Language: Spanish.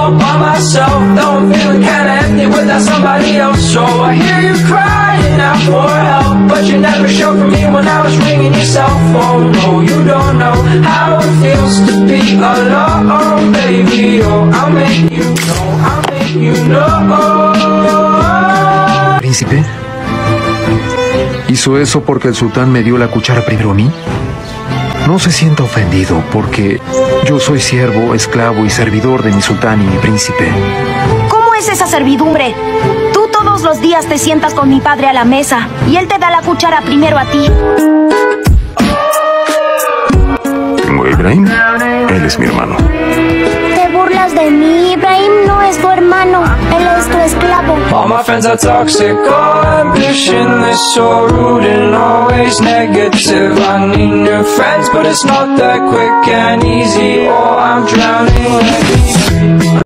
all by myself, though I'm feeling kinda empty without somebody else. So I hear you crying out for help, but you never showed for me when I was ringing your cell phone. No, you don't know how it feels to be alone, baby. Oh, I'll make you know, I'll make you know. ¿Príncipe? ¿Hizo eso porque el sultán me dio la cuchara primero a mí? No se sienta ofendido, porque yo soy siervo, esclavo y servidor de mi sultán y mi príncipe. ¿Cómo es esa servidumbre? Tú todos los días te sientas con mi padre a la mesa y él te da la cuchara primero a ti. ¿Tengo a Ibrahim? Él es mi hermano. ¿Te burlas de mí? Ibrahim no es tu hermano, él es tu esclavo. All my friends are toxic, all ambitionless, so rude and always negative. I need new friends, but it's not that quick and easy. Oh, I'm drowning.